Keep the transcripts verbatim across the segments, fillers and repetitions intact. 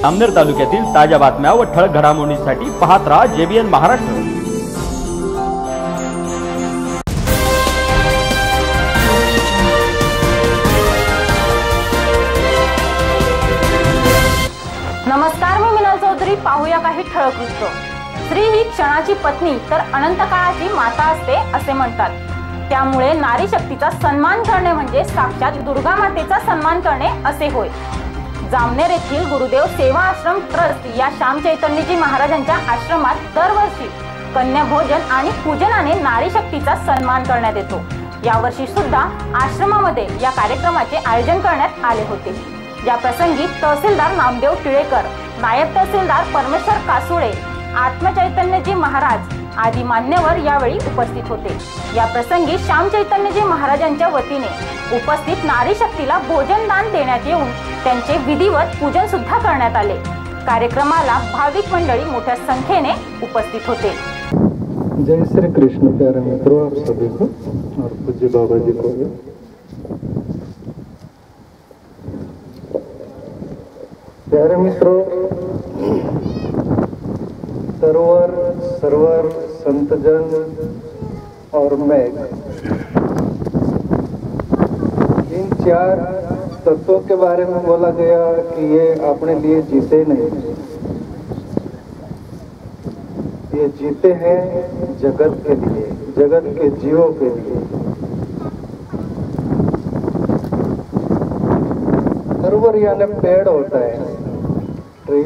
जामनेर तालुक्यातील ताज्या बातम्या व ठळक घडामोडींसाठी पाहत राहा जेबीएन महाराष्ट्र। नमस्कार, मी मिनल चौधरी। पाहूया काही ठळक वृत्त। स्त्री ही क्षणाची पत्नी तर अनंत काळाची माता असते असे म्हणतात। त्यामुळे नारी शक्तीचा सन्मान करणे म्हणजे साक्षात दुर्गा मातेचा सन्मान करणे असे होय। जामनेर येथील गुरुदेव सेवा आश्रम ट्रस्ट या श्याम चैतन्यजी महाराजांच्या आश्रमात दरवर्षी कन्या भोजन आणि पूजनाने नारी शक्तीचा सन्मान करण्यात येतो। यावर्षी सुद्धा आश्रमामध्ये या कार्यक्रमाचे आयोजन करण्यात आले होते। या प्रसंगी तहसीलदार नामदेव टिळेकर, नायब तहसीलदार परमेश्वर कासुळे, आत्मचैतन्यजी महाराज आदी मान्यवर यावेळी उपस्थित होते। या प्रसंगी श्याम चैतन्यजी महाराजांच्या वतीने उपस्थित नारी शक्तीला भोजन दान देण्यात येऊन त्यांचे विधिवत पूजन सुद्धा करण्यात आले। कार्यक्रमाला भाविक मंडळी मोठ्या संख्येने उपस्थित होते। जय श्री कृष्ण। प्यारे मित्रों, आप सभी को और पूज्य बाबा जी को प्यारे मित्रों, सर्वर सर्वर संतजन और मैं इन चार तत्वों के बारे में बोला गया कि ये अपने लिए जीते नहीं, ये जीते हैं जगत के लिए, जगत के जीवों के लिए। सर्वर यानी पेड़ होता है, ट्री,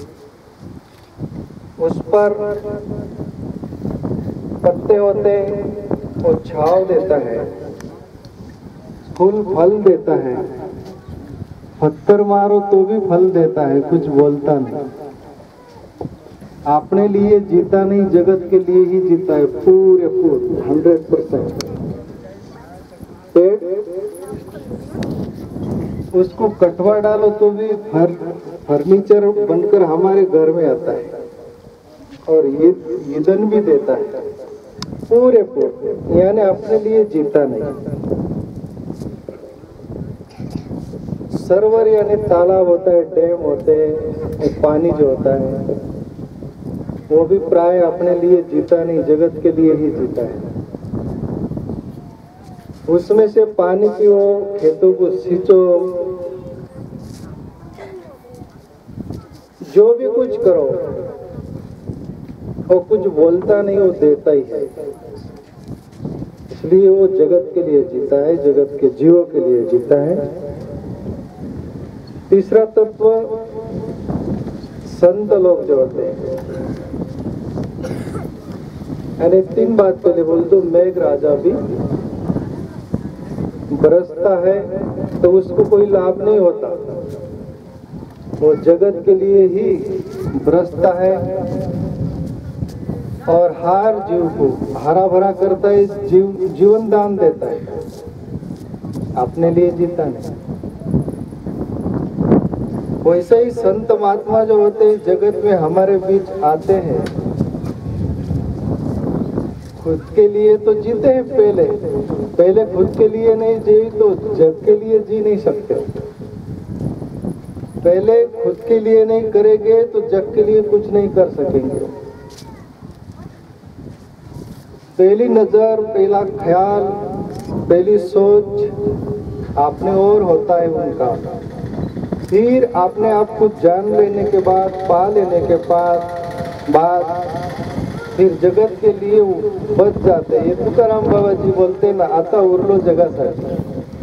उस पर पत्ते होते, वो छांव देता है, फूल फल देता है, पत्थर मारो तो भी फल देता है, कुछ बोलता नहीं। अपने लिए जीता नहीं, जगत के लिए ही जीता है पूरे पूरे हंड्रेड परसेंट। पेड़, उसको कटवा डालो तो भी फर, फर्नीचर बनकर हमारे घर में आता है और ये ईंधन भी देता है पूरे पूरे, यानी अपने लिए जीता नहीं। सरोवर यानी तालाब होता है, डैम होते हैं, पानी जो होता है वो भी प्राय अपने लिए जीता नहीं, जगत के लिए ही जीता है। उसमें से पानी पियो, खेतों को सींचो, जो भी कुछ करो, वो कुछ बोलता नहीं, वो देता ही है। इसलिए वो जगत के लिए जीता है, जगत के जीवों के लिए जीता है। तीसरा तत्व संत लोग जो होते हैं, यानी तीन बात पहले बोल दो। मेघ राजा भी बरसता है तो उसको कोई लाभ नहीं होता, वो जगत के लिए ही बरसता है और हर जीव को हरा भरा करता है, जीव जीवन दान देता है, अपने लिए जीता नहीं। वैसे ही संत महात्मा जो होते हैं जगत में हमारे बीच आते हैं, खुद के लिए तो जीते हैं, पहले पहले खुद के लिए नहीं जी तो जग के लिए जी नहीं सकते। पहले खुद के लिए नहीं करेंगे तो जग के लिए कुछ नहीं कर सकेंगे। पहली नजर, पहला ख्याल, पहली सोच आपने और होता है उनका। फिर आपने आप को जान लेने के बाद, पा लेने के बाद बाद फिर जगत के लिए बच जाते हैं। ये तुकाराम बाबा जी बोलते ना, आता उरलो जगासाठी।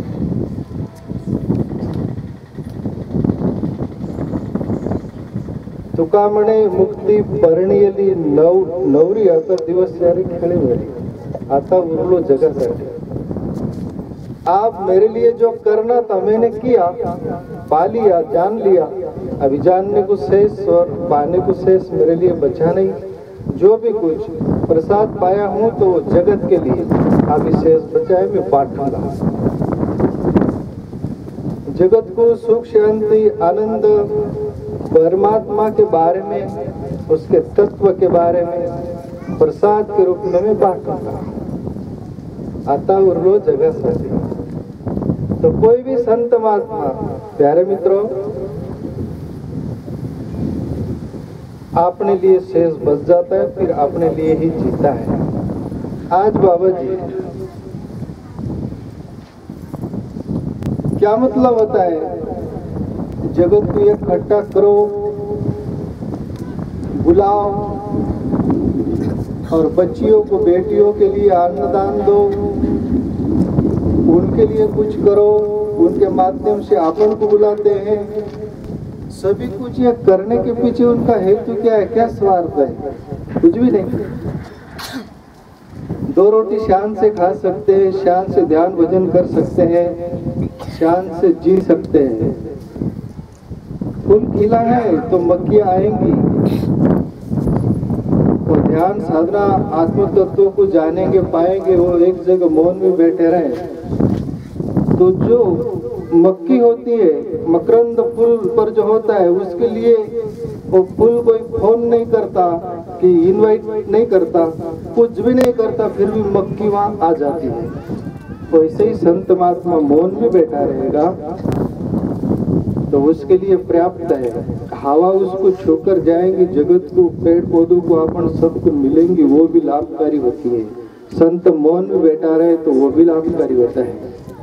तुका म्हणे मुक्ती परिणयली नव नवरी, आता दिवस सारे खेळे मेली, आता उरलो जगासाठी। आप मेरे लिए जो करना था मैंने किया, पा लिया, जान लिया। अभी जानने को शेष और पाने को शेष मेरे लिए बचा नहीं। जो भी कुछ प्रसाद पाया हूँ तो जगत के लिए, अभी शेष बचा है मैं बांटूंगा। जगत को सुख, शांति, आनंद, परमात्मा के बारे में, उसके तत्व के बारे में प्रसाद के रूप में मैं बांटूंगा। आता उरलो जगासाठी। तो कोई भी संत महात्मा, प्यारे मित्रों, अपने लिए शेष बच जाता है, फिर अपने लिए ही जीता है। आज बाबा जी क्या मतलब होता है, जगत को इकट्ठा करो, बुलाओ और बच्चियों को, बेटियों के लिए अन्नदान दो, उनके लिए कुछ करो, उनके माध्यम से अपन को बुलाते हैं। सभी कुछ ये करने के पीछे उनका हेतु क्या है, क्या स्वार्थ है? कुछ भी नहीं। दो रोटी शान से खा सकते हैं, शान से ध्यान भजन कर सकते हैं, शान से जी सकते हैं। फूल खिला है तो मक्खियां आएंगी, और ध्यान साधना आत्म तत्व को जानेंगे, पाएंगे, वो एक जगह मौन में बैठे रहे। तो जो मक्खी होती है, मकरंद फूल पर जो होता है, उसके लिए वो फूल कोई फोन नहीं करता कि इनवाइट नहीं करता, कुछ भी नहीं करता, फिर भी मक्खी वहां आ जाती है। वैसे ही संत महात्मा मौन में बैठा रहेगा तो उसके लिए पर्याप्त है। हवा उसको छूकर जाएंगी, जगत को, पेड़ पौधों को, अपन सबको मिलेंगी, वो भी लाभकारी होती है। संत मौन में बैठा रहे तो वो भी लाभकारी होता है।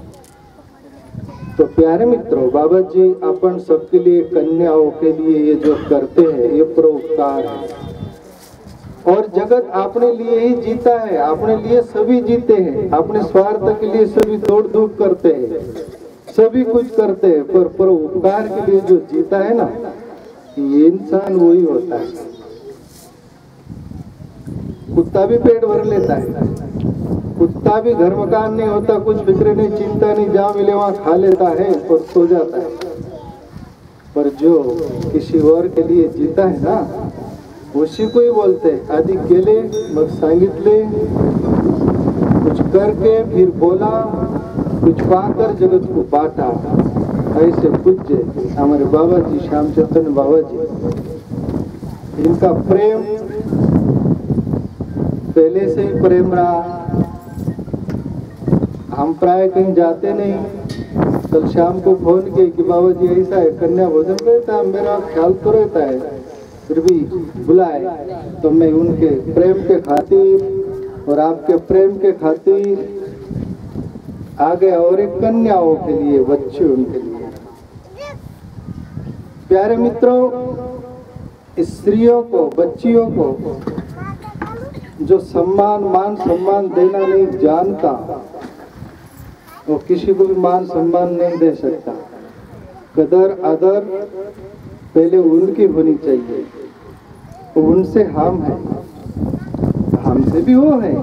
तो प्यारे मित्रों, बाबा जी अपन सबके लिए, कन्याओं के लिए ये जो करते हैं, ये परोपकार है। और जगत अपने लिए ही जीता है, अपने लिए सभी जीते हैं, अपने स्वार्थ के लिए सभी दौड़ धूप करते हैं, सभी कुछ करते हैं, पर परोपकार के लिए जो जीता है ना, ये इंसान वही होता है। कुत्ता भी पेट भर लेता है, कुत्ता भी घर मकान नहीं होता, कुछ फिक्र नहीं, चिंता नहीं, जहाँ मिले वहां खा लेता है और सो जाता है। पर जो किसी और के लिए जीता है ना, उसी को ही बोलते हैं आदि केले, मग सांगितले, कुछ करके फिर बोला, कुछ पाकर जगत को बांटा। ऐसे पूज्य हमारे बाबा जी, श्याम चैतन्य बाबा जी, इनका प्रेम पहले से ही प्रेम रहा। हम प्राय कहीं जाते नहीं। कल शाम को फोन किए कि बाबा जी ऐसा है, कन्या भोजन रहता है, मेरा ख्याल तो रहता है, फिर भी बुलाए तो मैं उनके प्रेम के खातिर और आपके प्रेम के खातिर आ गया। और एक कन्याओं के लिए, बच्चे उनके लिए। प्यारे मित्रों, स्त्रियों को, बच्चियों को जो सम्मान, मान सम्मान देना नहीं जानता, वो किसी को भी मान सम्मान नहीं दे सकता। कदर आदर पहले उनकी होनी चाहिए, उनसे हम हैं, हमसे भी वो है।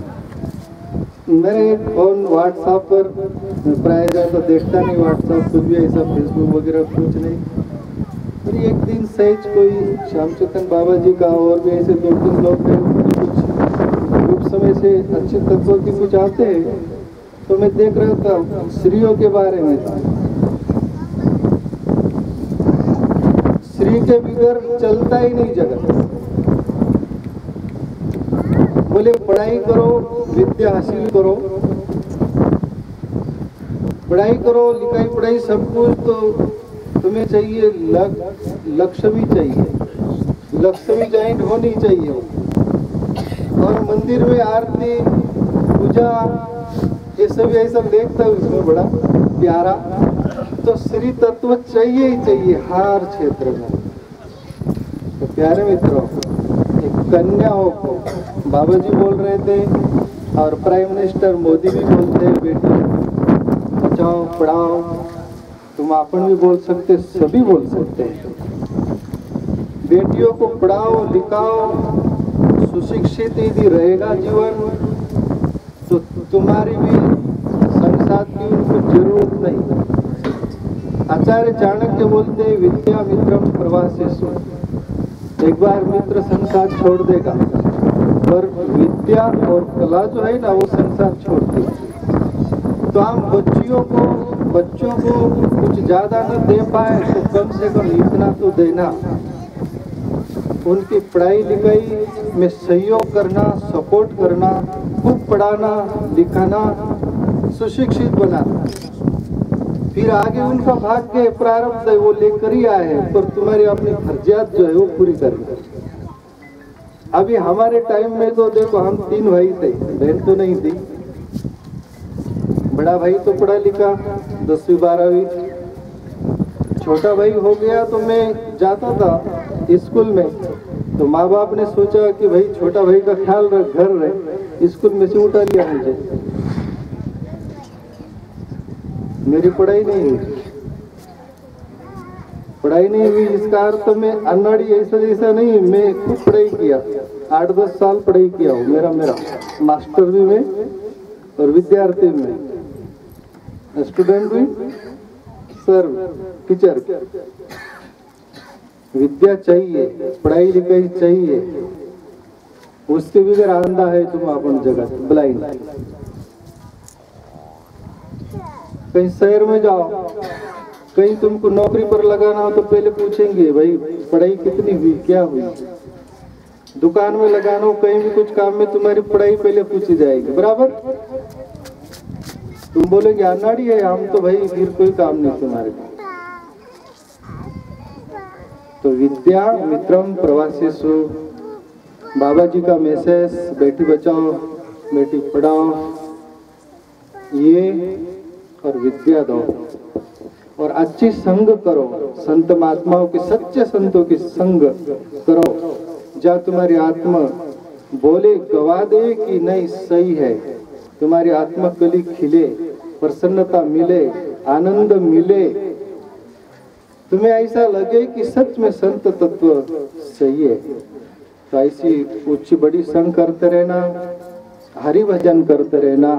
मेरे एक फोन व्हाट्सएप पर, मैं प्राय ज्यादा देखता नहीं व्हाट्सएप, कुछ भी ऐसा फेसबुक वगैरह कुछ नहीं। पर एक दिन सहज कोई श्याम चैतन्य बाबा जी का और भी ऐसे दो तीन लोग हैं, कुछ कुछ समय से अच्छे तत्वों के कुछ आते हैं, तो मैं देख रहा था स्त्रियों के बारे में था। स्त्री के बिगर चलता ही नहीं जगत। बोले पढ़ाई करो, विद्या हासिल करो, पढ़ाई करो, लिखाई पढ़ाई सब कुछ तो तुम्हें चाहिए, लक्ष्य भी चाहिए, लक्ष्मी जॉइंट होनी चाहिए। और मंदिर में आरती पूजा ये सब ऐसा देखता हूँ, इसमें बड़ा प्यारा। तो श्री तत्व चाहिए ही चाहिए हर क्षेत्र में। तो प्यारे मित्रों, एक कन्याओं को बाबा जी बोल रहे थे और प्राइम मिनिस्टर मोदी भी बोलते हैं, बेटी बचाओ पढ़ाओ। तुम अपन भी बोल सकते, सभी बोल सकते हैं। बेटियों को पढ़ाओ लिखाओ, सुशिक्षित यदि रहेगा जीवन तो तुम्हारी भी संसार की उनको जरूरत नहीं। आचार्य चाणक्य बोलते हैं, विद्या मित्रम प्रवासेषु। एक बार मित्र संसार छोड़ देगा, पर विद्या और कला जो है ना, वो संसार छोड़ती है। तो हम बच्चियों को, बच्चों को कुछ ज्यादा न दे पाए तो कम से कम इतना तो देना, उनकी पढ़ाई लिखाई में सहयोग करना, सपोर्ट करना, खूब पढ़ाना लिखाना, सुशिक्षित बनाना। फिर आगे उनका भाग्य प्रारब्ध है, वो लेकर ही आए हैं, पर तुम्हारी अपनी फर्जियात जो है वो पूरी करनी। अभी हमारे टाइम में तो देखो हम तीन भाई थे, बहन तो नहीं थी। बड़ा भाई तो पढ़ा लिखा दसवीं बारहवीं, छोटा भाई हो गया तो मैं जाता था स्कूल में, तो माँ बाप ने सोचा कि भाई छोटा भाई का ख्याल रख, घर रहे, स्कूल में से उठा लिया मुझे। मेरी पढ़ाई नहीं हुई, पढ़ाई नहीं हुई इसका अर्थ मैं अनाड़ी ऐसा जैसा नहीं, मैं खूब पढ़ाई किया, आठ दस साल पढ़ाई किया हूँ। मेरा मेरा मास्टर भी मैं और विद्यार्थी में, स्टूडेंट भी, सर टीचर। विद्या चाहिए, पढ़ाई लिखाई चाहिए, उसके बगैर आंधा है तुम अपन जगत ब्लाइंड। कहीं शहर में जाओ, कहीं तुमको नौकरी पर लगाना हो तो पहले पूछेंगे भाई पढ़ाई कितनी हुई, क्या हुई। दुकान में लगाना हो, कहीं भी कुछ काम में तुम्हारी पढ़ाई पहले पूछी जाएगी, बराबर। तुम बोलेंगे अनाड़ी है हम, तो भाई फिर कोई काम नहीं तुम्हारे पास। तो विद्या मित्रम प्रवासेषु, बाबा जी का मैसेज, बेटी बचाओ बेटी पढ़ाओ, ये और विद्या दो और अच्छी संग करो, संत महात्माओं के, सच्चे संतों की संग करो, जहाँ तुम्हारी आत्मा बोले गवा दे कि नहीं सही है, तुम्हारी आत्मा कली खिले, प्रसन्नता मिले, आनंद मिले, तुम्हें ऐसा लगे कि सच में संत तत्व सही है। तो ऐसी उच्च बड़ी संग करते रहना, हरि भजन करते रहना,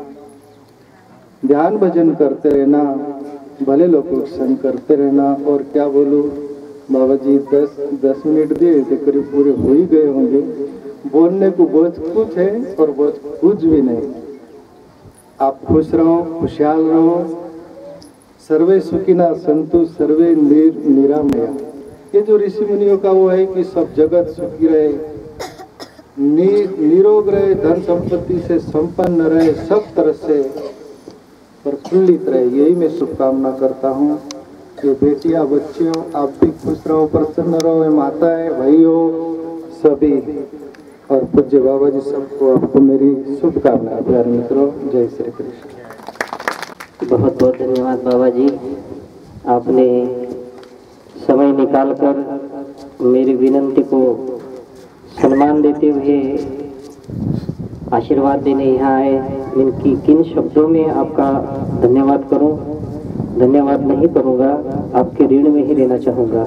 ध्यान भजन करते रहना, भले लोगों की संग करते रहना। और क्या बोलूं बाबा जी, दस दस मिनट दिए थे, करीब पूरे हो ही गए होंगे। बोलने को बहुत कुछ है और बहुत कुछ भी नहीं। आप खुश रहो, खुशहाल रहो, सर्वे सुखिना संतु सर्वे निर, निरामया। ये जो ऋषि मुनियों का वो है कि सब जगत सुखी रहे, नि, निरोग रहे, धन संपत्ति से संपन्न रहे, सब तरह से प्रफुल्लित रहे, यही मैं शुभकामना करता हूँ। ये बेटियां बच्चियों आप भी खुश रहो, प्रसन्न रहो, माताएं भाइयों सभी, और पूज्य बाबा जी सबको आपको मेरी शुभकामनाएं। प्यारे मित्रों, जय श्री कृष्ण। बहुत बहुत धन्यवाद बाबा जी, आपने समय निकालकर मेरी विनंती को सम्मान देते हुए आशीर्वाद देने यहाँ आए। इनकी किन शब्दों में आपका धन्यवाद करूं? धन्यवाद नहीं करूंगा, आपके ऋण में ही रहना चाहूँगा।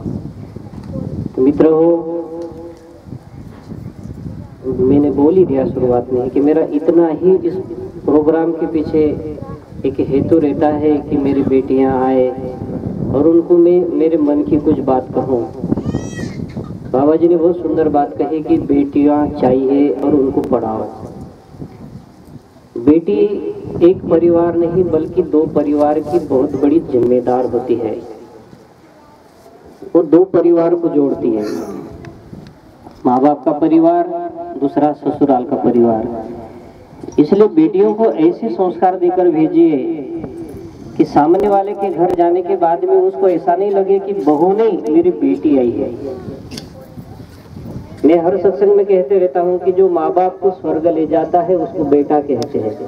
मित्र हो, मैंने बोल ही दिया शुरुआत में कि मेरा इतना ही इस प्रोग्राम के पीछे एक हेतु रहता है कि मेरी बेटियां आए और उनको मैं मेरे मन की कुछ बात कहूँ। बाबा जी ने बहुत सुंदर बात कही कि बेटियां चाहिए और उनको पढ़ाओ। बेटी एक परिवार नहीं बल्कि दो परिवार की बहुत बड़ी जिम्मेदार होती है, वो दो परिवार को जोड़ती है। माँ बाप का परिवार, दूसरा ससुराल का परिवार। इसलिए बेटियों को ऐसे संस्कार देकर भेजिए कि सामने वाले के घर जाने के बाद में उसको ऐसा नहीं लगे कि बहू नहीं मेरी बेटी आई है। मैं हर सत्संग में कहते रहता हूँ कि जो माँ बाप को स्वर्ग ले जाता है उसको बेटा कहते हैं,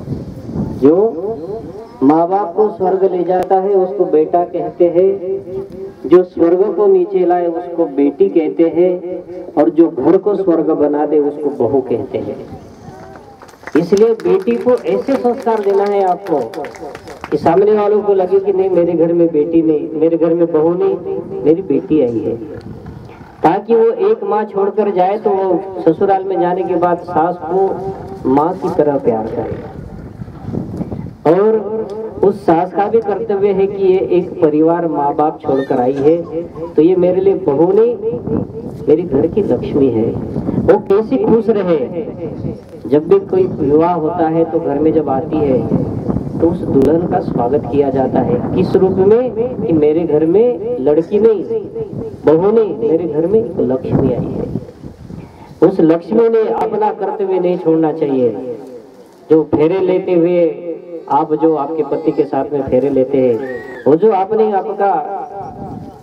जो माँ बाप को स्वर्ग ले जाता है उसको बेटा कहते हैं, जो स्वर्ग को नीचे लाए उसको बेटी कहते हैं, और जो घर को स्वर्ग बना दे उसको बहू कहते हैं। इसलिए बेटी को ऐसे संस्कार देना है आपको कि सामने वालों को लगे कि नहीं मेरे घर में बेटी नहीं, मेरे घर में बहू नहीं, मेरी बेटी आई है, ताकि वो एक माँ छोड़कर जाए तो वो ससुराल में जाने के बाद सास को माँ की तरह प्यार करे। और उस सास का भी कर्तव्य है कि ये एक परिवार माँ बाप छोड़कर आई है तो ये मेरे लिए बहू नहीं, मेरी घर की लक्ष्मी है। वो कैसी खुश रहे, जब भी कोई विवाह होता है तो घर में जब आती है तो उस दुल्हन का स्वागत किया जाता है, किस रूप में कि मेरे घर में लड़की नहीं, बहू नहीं, मेरे घर में एक लक्ष्मी आई है। उस लक्ष्मी ने अपना कर्तव्य नहीं छोड़ना चाहिए। जो फेरे लेते हुए आप, जो आपके पति के साथ में फेरे लेते हैं, वो जो आपने आपका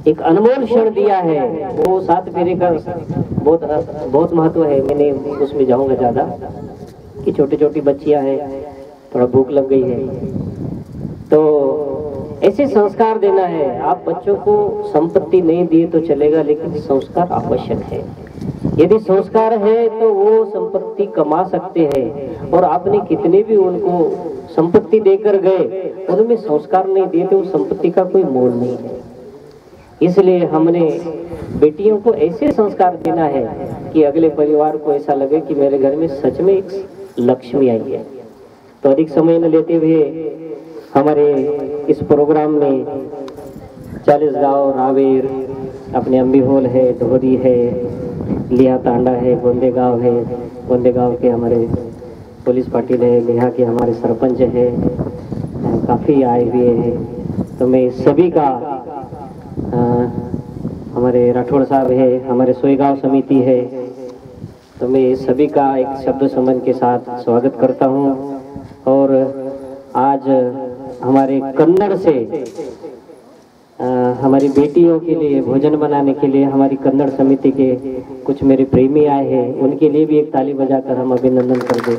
एक अनमोल क्षण दिया है। वो सात फेरे का बहुत बहुत महत्व है। मैंने उसमें जाऊंगा ज्यादा कि छोटी छोटी बच्चियां हैं, थोड़ा भूख लग गई है, तो ऐसे संस्कार देना है। आप बच्चों को संपत्ति नहीं दिए तो चलेगा, लेकिन संस्कार आवश्यक है। यदि संस्कार है तो वो संपत्ति कमा सकते हैं, और आपने कितने भी उनको संपत्ति देकर गए, उनमें संस्कार नहीं दिए तो उस संपत्ति का कोई मोल नहीं है। इसलिए हमने बेटियों को ऐसे संस्कार देना है कि अगले परिवार को ऐसा लगे कि मेरे घर में सच में एक लक्ष्मी आई है। तो अधिक समय न लेते हुए हमारे इस प्रोग्राम में चालीस गांव, रावेर, अपने अम्बी होल है, ढोरी है, लिया तांडा है, गोंदे गांव है, गोंदे गांव के हमारे पुलिस पाटिल है, लिहा के हमारे सरपंच है, काफ़ी आए हुए हैं। तो मैं सभी का आ, हमारे राठौड़ साहब है, हमारे सोईगांव समिति है, तो मैं सभी का एक शब्द सम्मान के साथ स्वागत करता हूँ। और आज हमारे कन्नड़ से आ, हमारी बेटियों के लिए भोजन बनाने के लिए हमारी कन्नड़ समिति के कुछ मेरे प्रेमी आए हैं, उनके लिए भी एक ताली बजाकर हम अभिनंदन कर दें।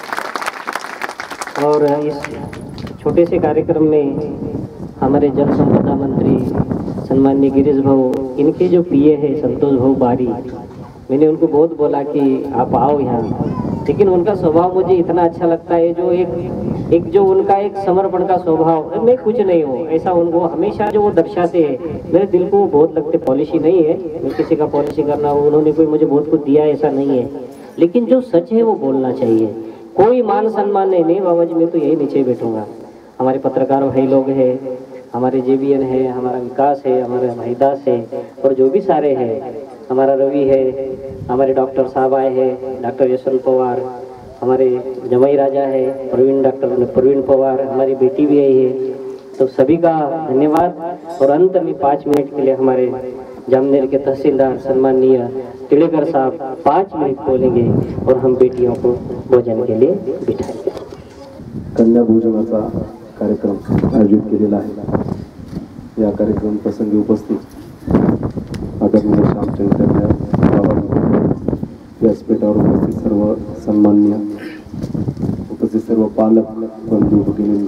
और इस छोटे से कार्यक्रम में हमारे जल संपदा मंत्री सम्माननीय गिरीश भाऊ, इनके जो पीए है संतोष भाऊ बारी, मैंने उनको बहुत बोला कि आप आओ यहाँ, लेकिन उनका स्वभाव मुझे इतना अच्छा लगता है, जो एक एक जो उनका एक समर्पण का स्वभाव, मैं कुछ नहीं हूँ ऐसा उनको हमेशा जो वो दर्शाते हैं, मेरे दिल को बहुत लगते। पॉलिसी नहीं है, मैं किसी का पॉलिसी करना हो, उन्होंने कोई मुझे बहुत कुछ दिया ऐसा नहीं है, लेकिन जो सच है वो बोलना चाहिए। कोई मान सम्मान नहीं, नहीं बाबा जी मैं तो यही नीचे बैठूंगा। हमारे पत्रकार भाई लोग हैं, हमारे जेबीएन है, हमारा विकास है, हमारा महिदास है, और जो भी सारे हैं, हमारा रवि है, हमारे डॉक्टर साहब आए हैं, डॉक्टर यशवंत पवार, हमारे जमाई राजा है प्रवीण, डॉक्टर प्रवीण पवार, हमारी बेटी भी आई है। तो सभी का धन्यवाद। और अंत में पाँच मिनट के लिए हमारे जामनेर के तहसीलदार सम्माननीय तिलेकर साहब पाँच मिनट बोलेंगे और हम बेटियों को भोजन के लिए बिठाएंगे। कन्या भोजनाचा कार्यक्रम आयोजित केलेला आहे। या कार्यक्रम प्रसंगी उपस्थित आदरणीय श्यामचंद्र बाबा, व्यासपीठावर उपस्थित सर्व सन्माननीय उपस्थित सर्व पालक बंधू भगिनींनो,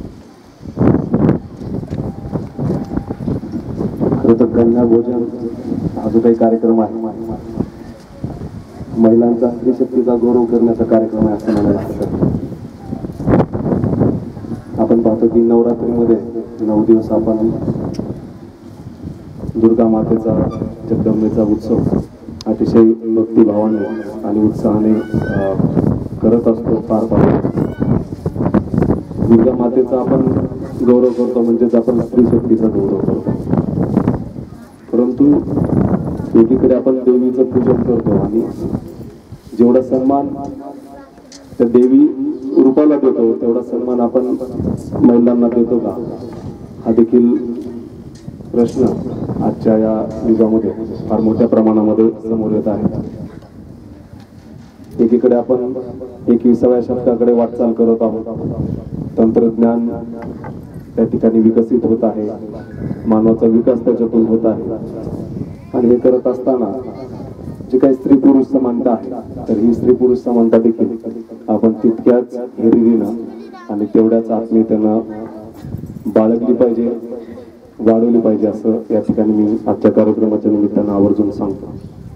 खरं तर कन्या भोजन हा जो काही कार्यक्रम आहे, महिलांचा स्त्री शक्तीचा गौरव करण्याचा कार्यक्रम आहे असं म्हणायला हरकत नाही। आपण पाहतो की नवरात्रीमध्ये नऊ दिवस आपण दुर्गा मातेचा, जगदंबेचा उत्सव अतिशय भक्तिभावाने आणि उत्साहाने करत असतो, पार पाडतो। दुर्गा मातेचा आपण गौरव करतो म्हणजेच आपण स्त्री शक्तीचा गौरव करतो, परंतु एकीकडे आपण देवीचं पूजन करतो आणि जेवढा सन्मान त्या देवी रूपाला देतो तेवढा सन्मान आपण महिलांना देतो का, हा देखील प्रश्न आजच्या या युगामध्ये फार मोठ्या प्रमाणामध्ये समोर येत आहे। एकीकडे आपण एकविसाव्या शतकाकडे वाटचाल करत आहोत, तंत्रज्ञान त्या ठिकाणी विकसित होत आहे, मानवाचा विकास त्याच्यातून होत आहे, आणि हे करत असताना जी काही स्त्री पुरुष समानता आहे, तर ही स्त्री पुरुष समानता देखील आपण तितक्याच हिरिरीनं आणि तेवढ्याच आत्मीयतेनं बाळगली पाहिजे, वाढवली पाहिजे असं या ठिकाणी मी आजच्या कार्यक्रमाच्या निमित्तानं आवर्जून सांगतो।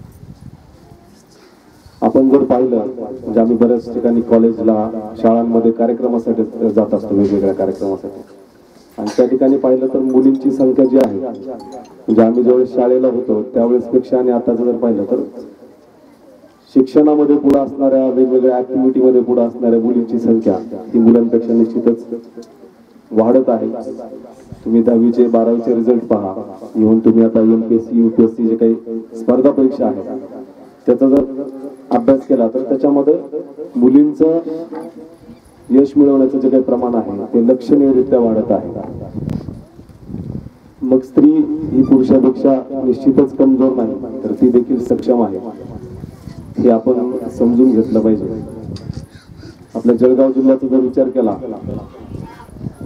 आपण जर पाहिलं म्हणजे आम्ही बऱ्याच ठिकाणी कॉलेजला, शाळांमध्ये कार्यक्रमासाठी जात असतो, वेगवेगळ्या कार्यक्रमासाठी, आणि त्या ठिकाणी पाहिलं तर मुलींची संख्या जी आहे, म्हणजे आम्ही ज्यावेळेस शाळेला होतो त्यावेळेस पेक्षा आणि आताचं जर पाहिलं तर शिक्षणामध्ये पुढे असणाऱ्या, वेगवेगळ्या ऍक्टिव्हिटीमध्ये पुढे असणाऱ्या मुलींची संख्या ही मुलांपेक्षा निश्चितच वाढत आहे। तुम्ही दहावीचे बारावीचे रिझल्ट पहा, इव्हन तुम्ही आता एमपीएससी यूपीएससी जे काही स्पर्धा परीक्षा आहेत त्याचा जर अभ्यास केला तर त्याच्यामध्ये मुलींचं यश मिळवण्याचं जे काही प्रमाण आहे ते लक्षणीयरित्या वाढत आहे। मग स्त्री ही पुरुषापेक्षा निश्चितच कमजोर नाही, तर ती देखील सक्षम आहे, हे आपण समजून घेतलं पाहिजे। आपल्या जळगाव जिल्ह्याचा जर विचार केला,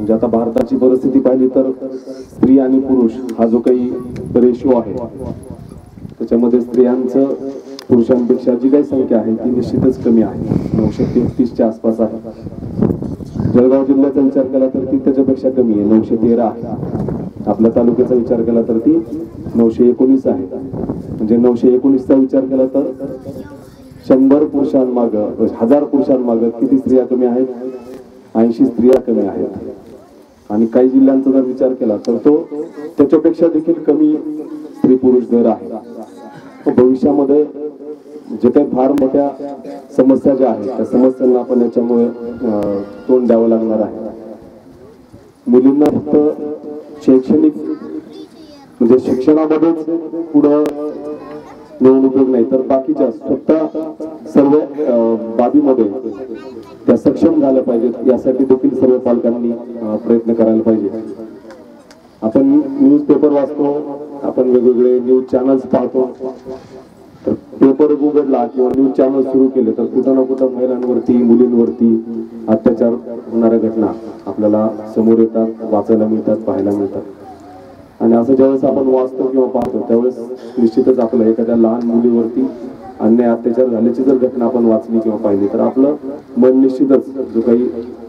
म्हणजे आता भारताची परिस्थिती पाहिली तर स्त्री आणि पुरुष हा जो काही रेशो आहे त्याच्यामध्ये स्त्रियांचं पुरुषांपेक्षा जी काही संख्या आहे ती निश्चितच कमी आहे, नऊशे तेहतीसच्या आसपास आहे. जळगाव जिल्ह्याचा विचार केला तर ती त्याच्यापेक्षा कमी आहे, नऊशे तेरा आहे. आपल्या तालुक्याचा विचार केला तर ती नऊशे एकोणीस आहे. म्हणजे नऊशे एकोणीसचा विचार केला तर शंभर पुरुषांमाग हजार पुरुषांमाग किती स्त्रिया कमी आहेत? ऐंशी स्त्रिया कमी आहेत. आणि काही जिल्ह्यांचा जर विचार केला तर तो त्याच्यापेक्षा देखील कमी स्त्री पुरुष दर आहे. भविष्यामध्ये जे काही फार मोठ्या समस्या ज्या आहेत त्या समस्यांना आपण याच्यामुळे तोंड द्यावं लागणार आहे. मुलींना फक्त शैक्षणिक म्हणजे शिक्षणामध्येच पुढं नेऊन उपयोग नाही तर बाकीच्या स्वतः सर्व बाबीमध्ये त्या सक्षम झाल्या पाहिजेत, यासाठी देखील सर्व पालकांनी प्रयत्न करायला पाहिजे. आपण न्यूज पेपर वाचतो, आपण वेगवेगळे न्यूज चॅनल्स पाहतो, तर पेपर उघडला किंवा न्यूज चॅनल सुरू केले तर कुठं ना कुठं महिलांवरती मुलींवरती अत्याचार होणाऱ्या घटना आपल्याला समोर येतात, वाचायला मिळतात, पाहायला मिळतात. आणि असं ज्यावेळेस आपण वाचतो किंवा पाहतो त्यावेळेस निश्चितच आपलं एखाद्या लहान मुलीवरती अन्याय अत्याचार झाल्याची जर घटना आपण वाचली किंवा पाहिली तर आपलं मन निश्चितच जो काही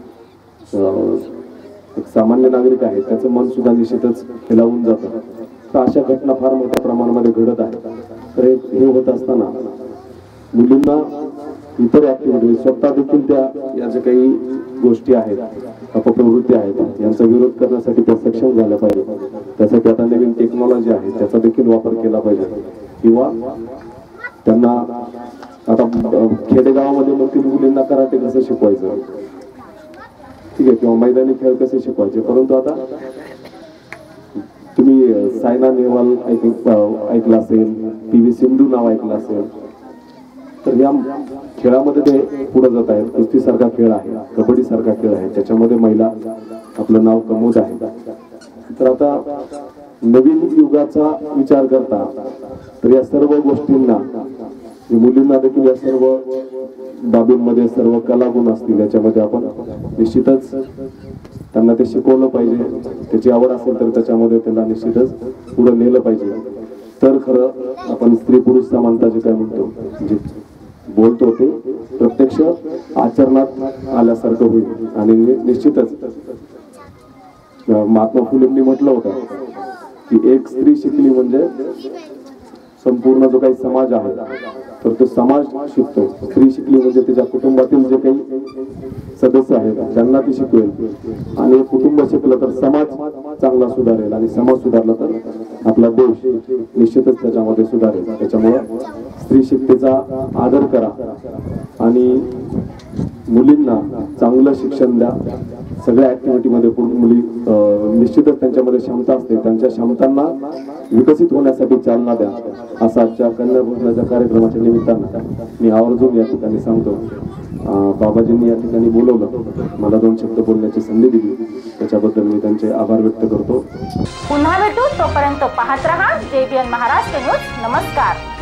एक सामान्य नागरिक आहे त्याचं मन सुद्धा निश्चितच हेलावून जातं. तर अशा घटना फार मोठ्या प्रमाणामध्ये घडत आहेत. तर हे होत असताना मुलींना इतर ऍक्टिव्हिटी स्वतः देखील त्या या ज्या काही गोष्टी आहेत अपप्रवृत्ती आहेत यांचा विरोध करण्यासाठी त्या सक्षम झाल्या पाहिजे. त्यासाठी आता नवीन टेक्नॉलॉजी आहे त्याचा देखील वापर केला पाहिजे. किंवा त्यांना आता खेडेगावामध्ये मग मुलींना कराटे कसं शिकवायचं ठीक आहे किंवा मैदानी खेळ कसे शिकवायचे. परंतु आता तुम्ही सायना नेहवाल ऐकला असेल, पी व्ही सिंधू नाव ऐकलं असेल, तर या खेळामध्ये ते पुढे जात आहेत. कुस्ती सारखा खेळ आहे, कबड्डी सारखा खेळ आहे, त्याच्यामध्ये महिला आपलं नाव कमवत आहे. तर आता नवीन युगाचा विचार करता तर या सर्व गोष्टींना मुलींना देखील या सर्व बाबींमध्ये सर्व कलागुण असतील याच्यामध्ये आपण निश्चितच त्यांना ते शिकवलं पाहिजे. त्याची आवड असेल तर त्याच्यामध्ये त्यांना निश्चितच पुढे नेलं पाहिजे. तर खरं आपण स्त्री पुरुष समानता जे काय म्हणतो म्हणजे बोलतो ते प्रत्यक्ष आचरणात आल्यासारखं होईल. आणि निश्चितच महात्मा फुलेंनी म्हटलं होतं की एक स्त्री शिकली म्हणजे संपूर्ण जो काही समाज आहे तर तो समाज शिकतो. स्त्री शिकली म्हणजे तिच्या कुटुंबातील जे काही सदस्य आहेत त्यांना ती शिकवेल. आणि कुटुंब शिकलं तर समाज चांगला सुधारेल आणि समाज सुधारला तर आपला देश निश्चितच त्याच्यामध्ये सुधारेल. त्याच्यामुळे स्त्री शिकतेचा आदर करा आणि मुलींना चांगलं शिक्षण द्या. सगळ्या ऍक्टिव्हिटीमध्ये मुली निश्चितच त्यांच्यामध्ये क्षमता असते, त्यांच्या क्षमतांना विकसित होण्यासाठी चालना द्या. असा आजच्या कन्या भोजनाच्या कार्यक्रमाच्या निमित्तानं मी आवर्जून या ठिकाणी सांगतो. बाबाजींनी या ठिकाणी बोलवलं, मला दोन शब्द बोलण्याची संधी दिली, त्याच्याबद्दल मी त्यांचे आभार व्यक्त करतो. पुन्हा भेटू, तोपर्यंत पाहत रहा जेबीएन महाराष्ट्र न्यूज. नमस्कार.